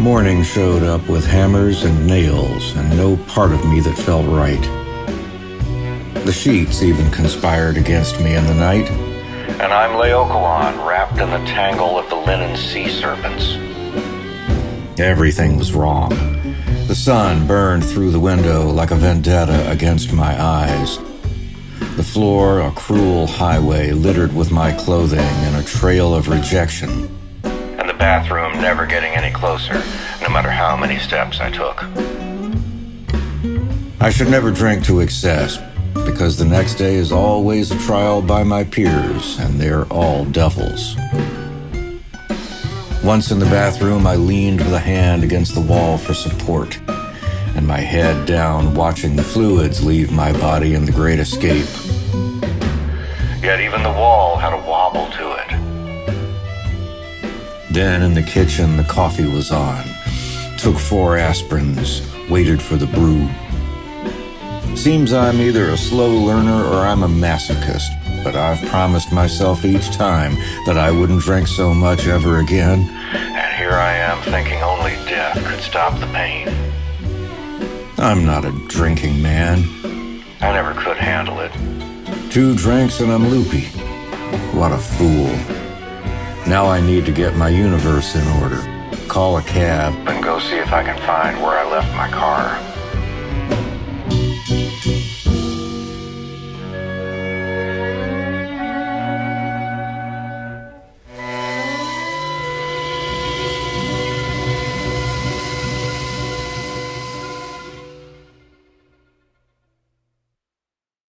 Morning showed up with hammers and nails, and no part of me that felt right. The sheets even conspired against me in the night. And I'm Laocoon, wrapped in the tangle of the linen sea serpents. Everything was wrong. The sun burned through the window like a vendetta against my eyes. The floor, a cruel highway littered with my clothing and a trail of rejection. And the bathroom never getting any closer, no matter how many steps I took. I should never drink to excess, because the next day is always a trial by my peers, and they're all devils. Once in the bathroom, I leaned with a hand against the wall for support, and my head down, watching the fluids leave my body in the Great Escape. Yet even the wall had a wobble to it. Then in the kitchen, the coffee was on. Took 4 aspirins, waited for the brew. Seems I'm either a slow learner or I'm a masochist, but I've promised myself each time that I wouldn't drink so much ever again. And here I am thinking only death could stop the pain. I'm not a drinking man. I never could handle it. 2 drinks and I'm loopy. What a fool. Now I need to get my universe in order. Call a cab and go see if I can find where I left my car.